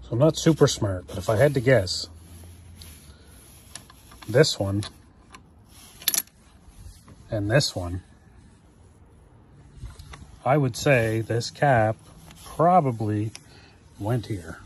So I'm not super smart, but if I had to guess, this one and this one, I would say this cap probably went here.